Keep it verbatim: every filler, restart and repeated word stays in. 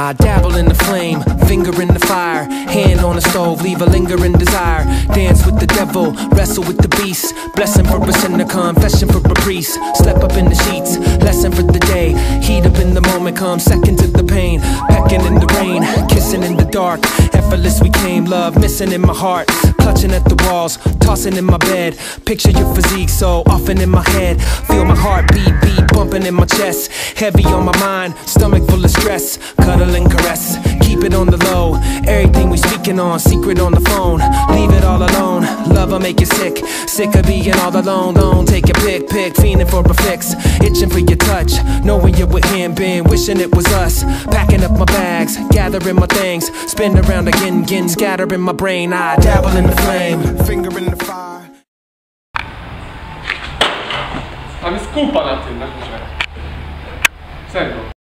I dabble in the flame, finger in the fire, hand on the stove, leave a lingering desire. Dance with the devil, wrestle with the beast, blessing for a sinner, confession for a priest. Step up in the sheets, lesson for the day. Heat up in the moment, come second to the pain. Pecking in the rain, kissing in the dark. Effortless we came, love missing in my heart. Clutching at the walls, tossing in my bed. Picture your physique so often in my head. Feel my heart beat, beat, bumping in my chest. Heavy on my mind, stomach full of stress. Cuddle and caress, keep it on the low. Everything we speaking on, secret on the phone. Leave it all alone, love will make you sick. Sick of being all alone, lone. Take a pick, pick, fiending for a fix. Itching for your touch, knowing you're with him. Been wishing it was us. Packing up my bags, gathering my things. Spin around again, again, scattering my brain. I dabble in the flame, finger in the fire. Tam jest kupa na tym, na górze. Serio.